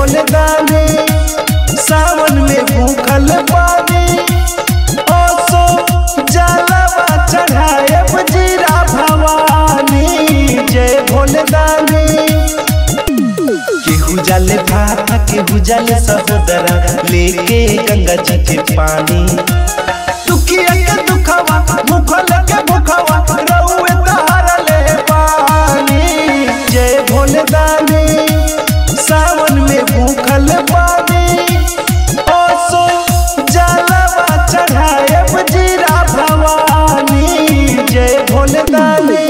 भोले दानी सावन में भूखल पानी ओसो जलवा चढ़ाएब जीरा भवानी। जय भोले दानी केहू जाले भात केहू जाले सहोदरा लेके गंगा जी के पानी। दुखिया के दुखवा भूखल के भूखवा रउए तारा ले पानी। जय भोले दानी सावन में भूखल पानी ओसो जलवा चढ़ाएब जीरा भवानी। जय भोले दानी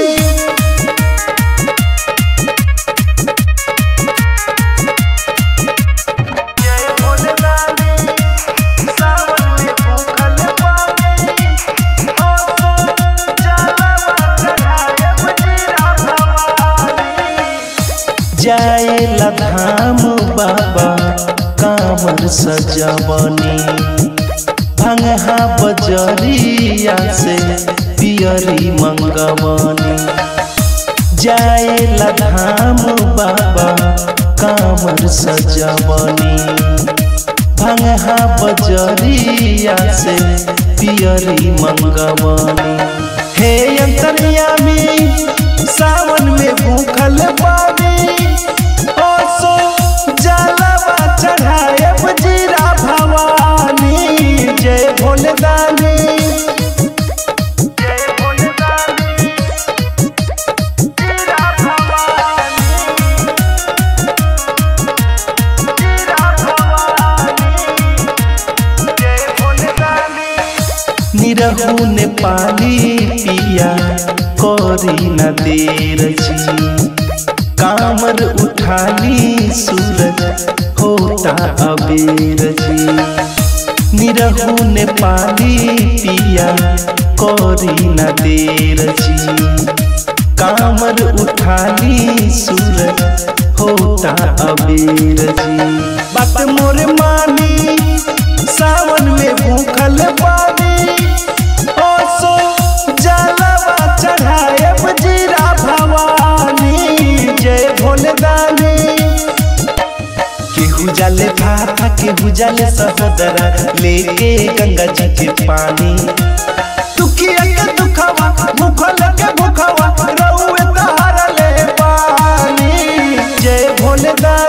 जाएला धाम बाबा कामर सजवनी। भंगहा बजरिया से पियरी मंगवनी। जाएला धाम बाबा कामर सजवनी। भंगहा बजरिया से पियरी मंगवनी। हे अंतर्यामी सावन में भूखल पानी ओसो जलवा चढ़ाएब जीरा भवानी। जय भोले दानी जय भोले दानी जीरा भवानी। जीरा भवानी जय भोले दानी। निरहु ने पानी पिया कोरी न देर जी। कामर उठानी सूरज होता अबेर जी। निरहु ने पानी पिया कोरी न देर जी। कामर उठानी सूरज होता अबेर जी। बात मोरे मानी सावन में भूखल पानी ओसो जलवा चढ़ाएब जीरा भवानी। जय भोले दानी केहू जाले भात केहू जाले सहोदरा लेके गंगा जी के पानी। दुखिया के दुखवा भूखल के भूखवा रउए तारा ले पानी। जय भोले दानी।